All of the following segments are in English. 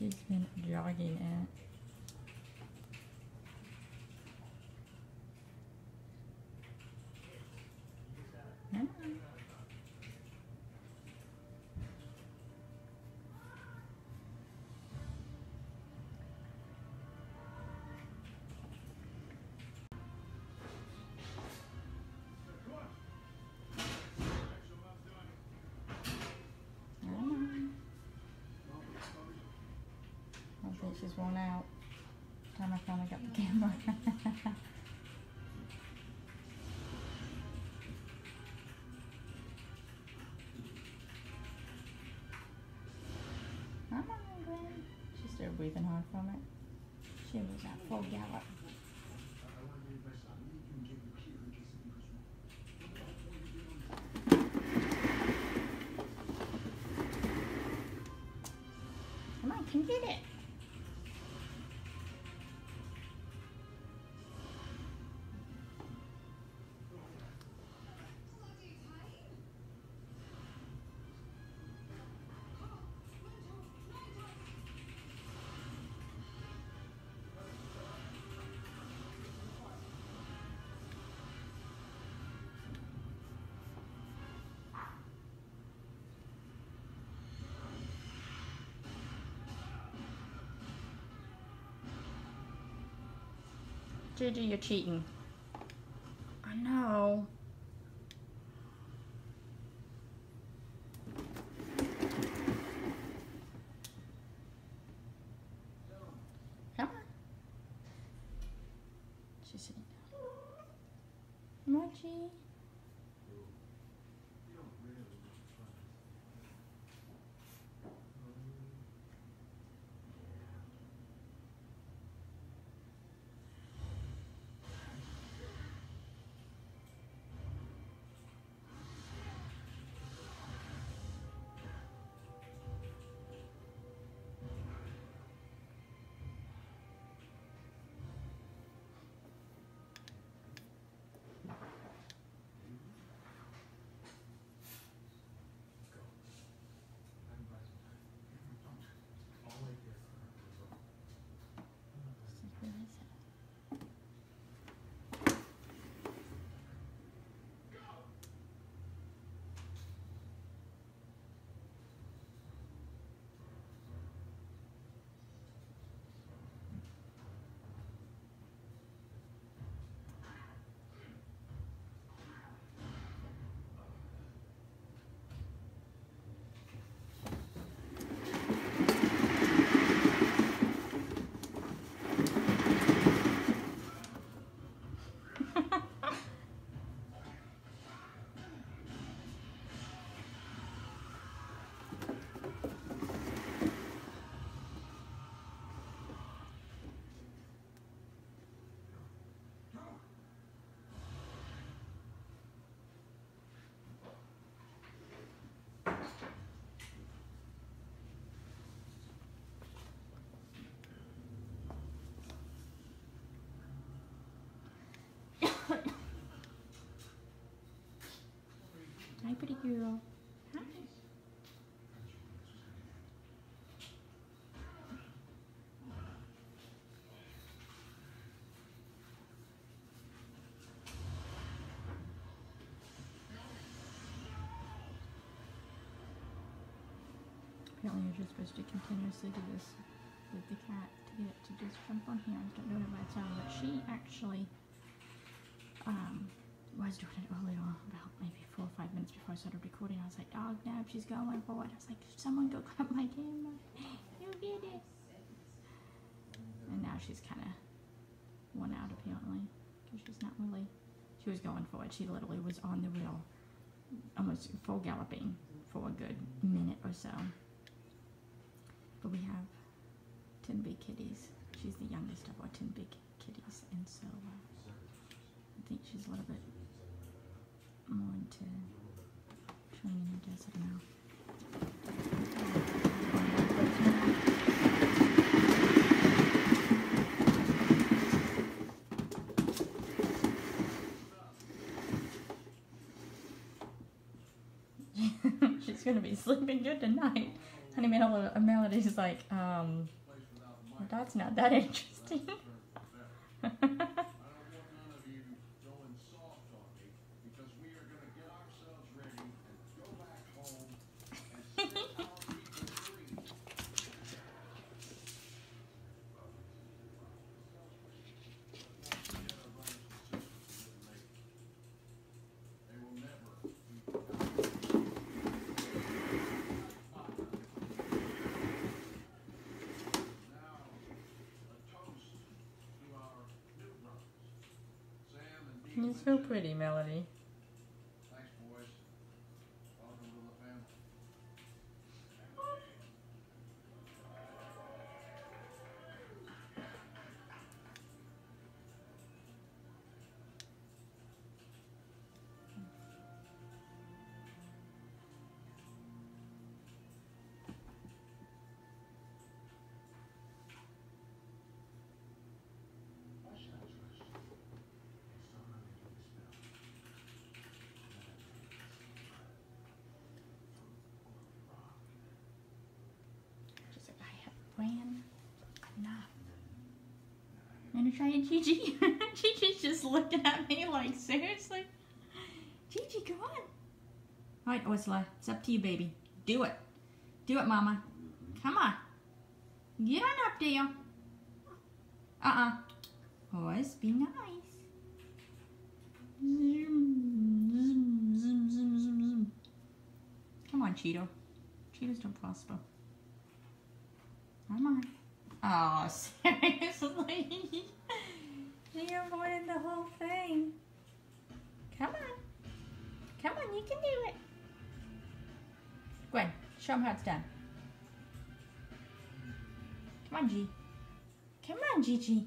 She's been jogging it. Come on. I think she's worn out. Time I finally got the camera. Come on, Gwen. She's still breathing hard from it. She was at full gallop. Come on, can you get it? Gigi, you're cheating. I know. Come on. She's sitting down. Mochi. Hi, pretty girl. Hi. Apparently you're just supposed to continuously do this with the cat to get it to just jump on here and start doing it by its own. But she actually was doing it earlier, about maybe 4 or 5 minutes before I started recording. I was like, dog, no, she's going forward. I was like, someone go grab my camera. You get it. And now she's kind of worn out apparently, because she's not really, she was going forward. She literally was on the wheel, almost full galloping for a good minute or so. But we have 10 big kitties. She's the youngest of our 10 big kitties, and so I think she's a little bit more into training, I guess. I don't know. She's going to be sleeping good tonight. Honey Melody's like, that's not that interesting. You're so pretty, Melody. Thanks, boys. Welcome to the family. She's like, I have ran enough. I'm gonna try it, Gigi. Gigi's just looking at me like, seriously? Gigi, come on. Alright, Ursula, it's up to you, baby. Do it. Do it, Mama. Come on. Get on up there. Horse, be nice. Zoom, zoom, zoom, zoom, zoom, zoom. Come on, Cheeto. Cheetos don't prosper. Come on. Oh, seriously? She avoided the whole thing. Come on. Come on, you can do it. Gwen, show him how it's done. Come on, G. Come on, Gigi.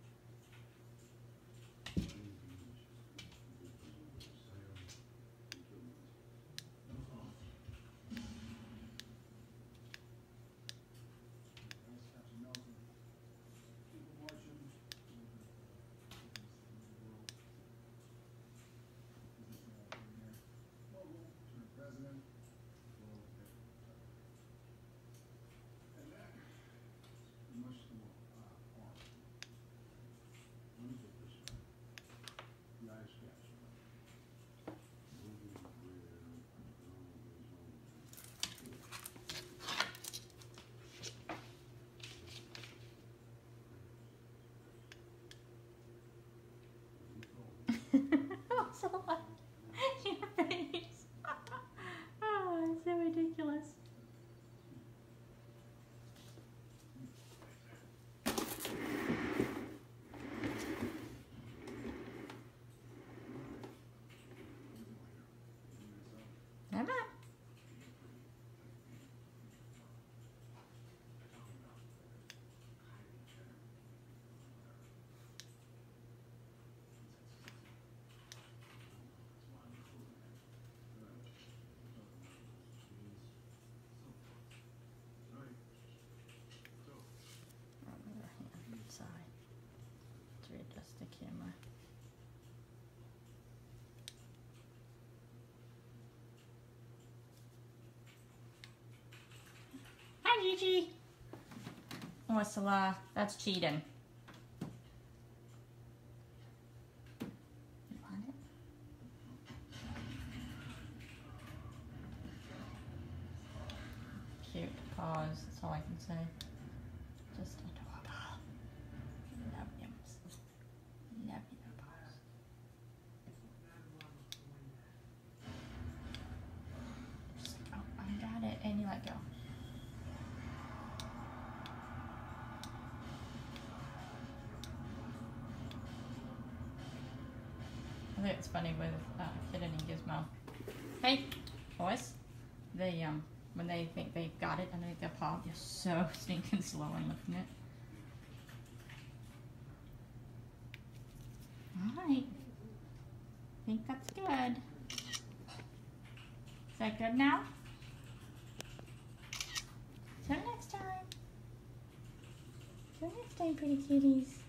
Your face. Oh, it's so ridiculous. Come on. Side to adjust the camera. Hi, Gigi. Ursula, that's cheating. You want it? Cute paws, that's all I can say. Just adorable. Love them. Love your paws. Just like, oh, I got it, and you let go. I think it's funny with Kitten and Gizmo. Hey, boys. They when they think they've got it underneath their paw, they're so stinking slow in lifting it. Alright. I think that's good. Is that good now? Till next time. Till next time, pretty kitties.